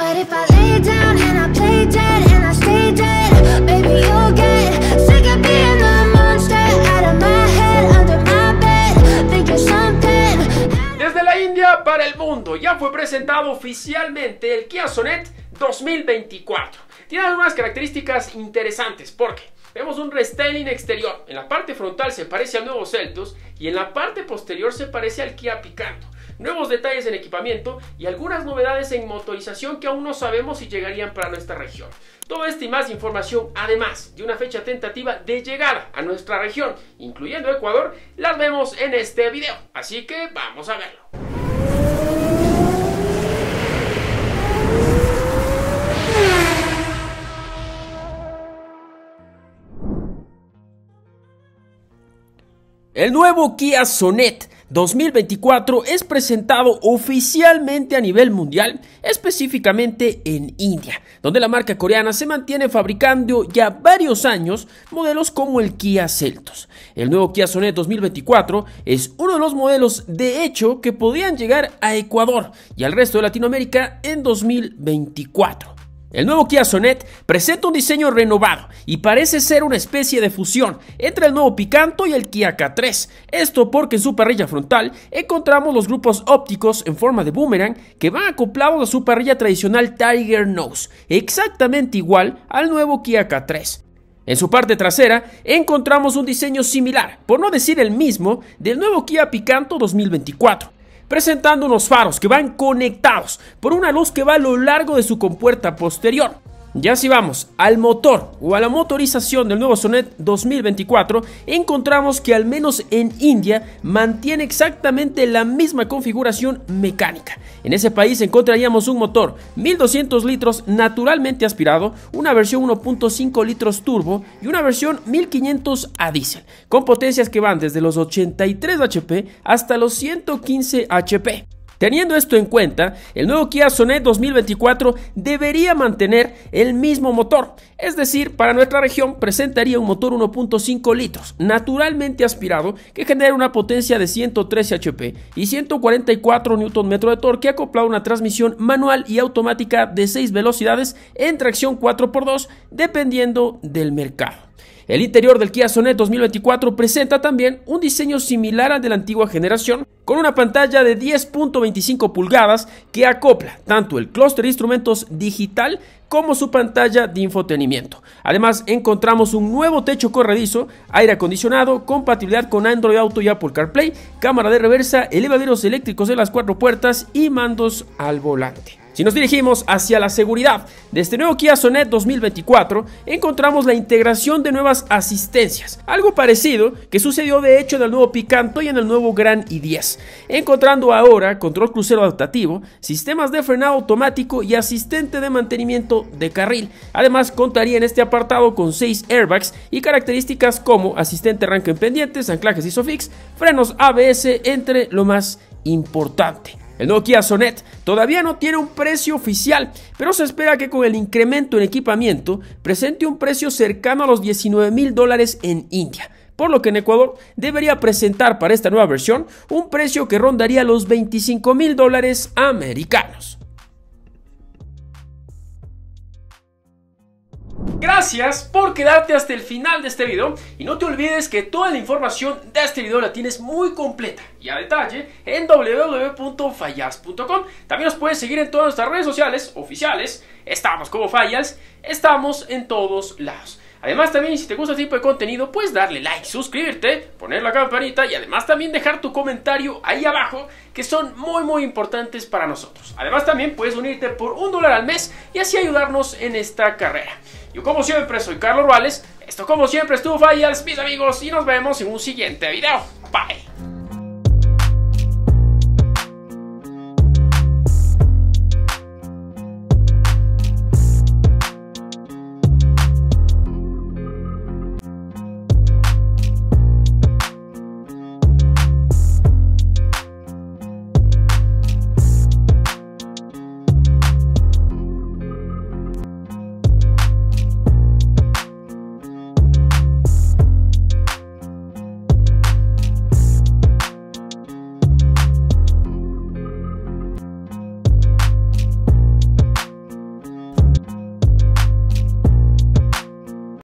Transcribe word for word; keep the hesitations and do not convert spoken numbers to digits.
But if I lay down and I play dead and I stay dead, baby, you'll get sick of being the monster out of my head, under my bed, thinking something. Desde la India para el mundo, ya fue presentado oficialmente el Kia Sonet dos mil veinticuatro. Tiene algunas características interesantes porque vemos un restyling exterior. En la parte frontal se parece al nuevo Seltos y en la parte posterior se parece al Kia Picanto. Nuevos detalles en equipamiento y algunas novedades en motorización que aún no sabemos si llegarían para nuestra región. Todo esto y más información, además de una fecha tentativa de llegada a nuestra región, incluyendo Ecuador, las vemos en este video. Así que vamos a verlo. El nuevo Kia Sonet dos mil veinticuatro es presentado oficialmente a nivel mundial, específicamente en India, donde la marca coreana se mantiene fabricando ya varios años modelos como el Kia Seltos. El nuevo Kia Sonet dos mil veinticuatro es uno de los modelos de hecho que podrían llegar a Ecuador y al resto de Latinoamérica en dos mil veinticuatro. El nuevo Kia Sonet presenta un diseño renovado y parece ser una especie de fusión entre el nuevo Picanto y el Kia K tres. Esto porque en su parrilla frontal encontramos los grupos ópticos en forma de boomerang que van acoplados a su parrilla tradicional Tiger Nose, exactamente igual al nuevo Kia K tres. En su parte trasera encontramos un diseño similar, por no decir el mismo, del nuevo Kia Picanto dos mil veinticuatro. Presentando unos faros que van conectados por una luz que va a lo largo de su compuerta posterior. Ya si vamos al motor o a la motorización del nuevo Sonet dos mil veinticuatro, encontramos que al menos en India mantiene exactamente la misma configuración mecánica. En ese país encontraríamos un motor mil doscientos litros naturalmente aspirado, una versión uno punto cinco litros turbo y una versión mil quinientos a diésel, con potencias que van desde los ochenta y tres hache pe hasta los ciento quince hache pe. Teniendo esto en cuenta, el nuevo Kia Sonet dos mil veinticuatro debería mantener el mismo motor, es decir, para nuestra región presentaría un motor uno punto cinco litros, naturalmente aspirado, que genera una potencia de ciento trece hache pe y ciento cuarenta y cuatro newton metros de torque, acoplado a una transmisión manual y automática de seis velocidades en tracción cuatro por dos, dependiendo del mercado. El interior del Kia Sonet dos mil veinticuatro presenta también un diseño similar al de la antigua generación, con una pantalla de diez punto veinticinco pulgadas que acopla tanto el clúster de instrumentos digital como su pantalla de infotenimiento. Además encontramos un nuevo techo corredizo, aire acondicionado, compatibilidad con Android Auto y Apple CarPlay, cámara de reversa, elevaderos eléctricos en las cuatro puertas y mandos al volante. Si nos dirigimos hacia la seguridad de este nuevo Kia Sonet dos mil veinticuatro, encontramos la integración de nuevas asistencias, algo parecido que sucedió de hecho en el nuevo Picanto y en el nuevo Gran i diez, encontrando ahora control crucero adaptativo, sistemas de frenado automático y asistente de mantenimiento de carril. Además contaría en este apartado con seis airbags y características como asistente arranque en pendientes, anclajes ISOFIX, frenos A B S, entre lo más importante. El nuevo Kia Sonet todavía no tiene un precio oficial, pero se espera que con el incremento en equipamiento presente un precio cercano a los diecinueve mil dólares en India, por lo que en Ecuador debería presentar para esta nueva versión un precio que rondaría los veinticinco mil dólares americanos. Gracias por quedarte hasta el final de este video y no te olvides que toda la información de este video la tienes muy completa y a detalle en doble u doble u doble u punto fallas punto com. También nos puedes seguir en todas nuestras redes sociales oficiales, estamos como Fallas, estamos en todos lados. Además también si te gusta este tipo de contenido puedes darle like, suscribirte, poner la campanita y además también dejar tu comentario ahí abajo, que son muy muy importantes para nosotros. Además también puedes unirte por un dólar al mes y así ayudarnos en esta carrera. Yo como siempre soy Carlos Ruales, esto como siempre estuvo Fallas, mis amigos, y nos vemos en un siguiente video. Bye.